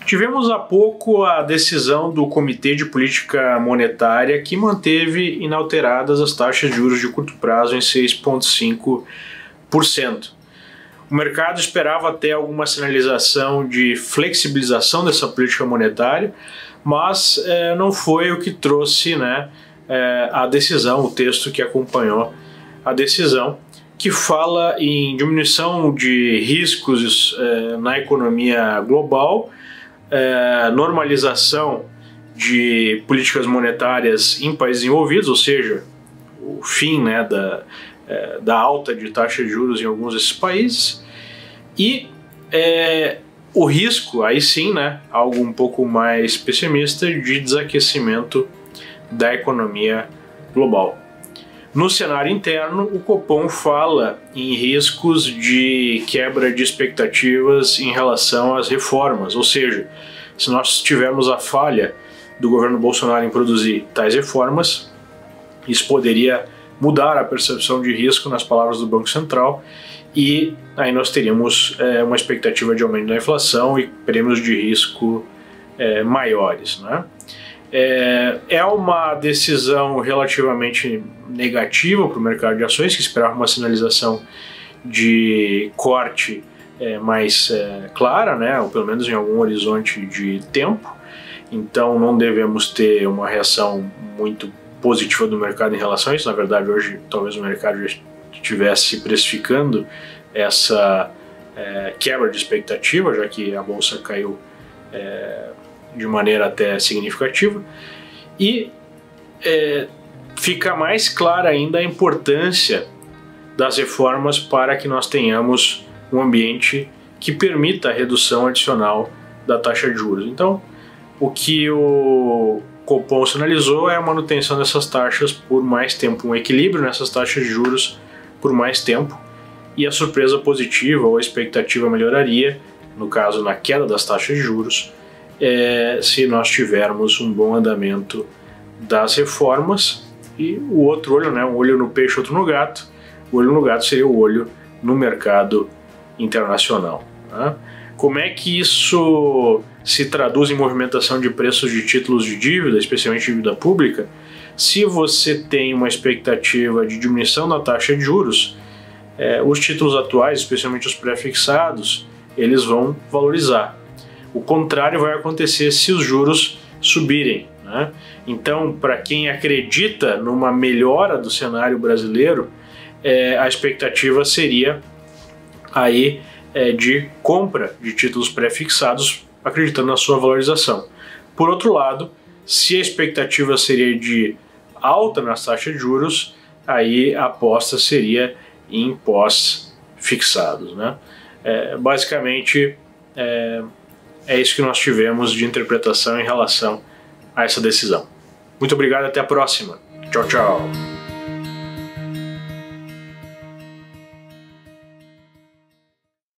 Tivemos há pouco a decisão do Comitê de Política Monetária que manteve inalteradas as taxas de juros de curto prazo em 6,5%. O mercado esperava até alguma sinalização de flexibilização dessa política monetária, mas não foi o que trouxe a decisão, o texto que acompanhou a decisão, que fala em diminuição de riscos na economia global, normalização de políticas monetárias em países envolvidos, ou seja, o fim da alta de taxa de juros em alguns desses países, e o risco, aí sim, algo um pouco mais pessimista, de desaquecimento da economia global. No cenário interno, o Copom fala em riscos de quebra de expectativas em relação às reformas, ou seja, se nós tivermos a falha do governo Bolsonaro em produzir tais reformas, isso poderia mudar a percepção de risco, nas palavras do Banco Central, e aí nós teríamos uma expectativa de aumento da inflação e prêmios de risco maiores, É uma decisão relativamente negativa para o mercado de ações, que esperava uma sinalização de corte mais clara, ou pelo menos em algum horizonte de tempo. Então não devemos ter uma reação muito positiva do mercado em relação a isso. Na verdade, hoje talvez o mercado já estivesse precificando essa quebra de expectativa, já que a bolsa caiu de maneira até significativa, e fica mais clara ainda a importância das reformas para que nós tenhamos um ambiente que permita a redução adicional da taxa de juros. Então, o que o Copom sinalizou é a manutenção dessas taxas por mais tempo, um equilíbrio nessas taxas de juros por mais tempo, e a surpresa positiva ou a expectativa melhoraria, no caso na queda das taxas de juros, se nós tivermos um bom andamento das reformas. E o outro olho, um olho no peixe, outro no gato. O olho no gato seria o olho no mercado internacional. Como é que isso se traduz em movimentação de preços de títulos de dívida, especialmente dívida pública? Se você tem uma expectativa de diminuição da taxa de juros, os títulos atuais, especialmente os pré-fixados, eles vão valorizar. O contrário vai acontecer se os juros subirem. Então, para quem acredita numa melhora do cenário brasileiro, a expectativa seria aí de compra de títulos pré-fixados, acreditando na sua valorização. Por outro lado, se a expectativa seria de alta nas taxas de juros, aí a aposta seria em pós-fixados. Basicamente, é isso que nós tivemos de interpretação em relação a essa decisão. Muito obrigado, até a próxima. Tchau, tchau.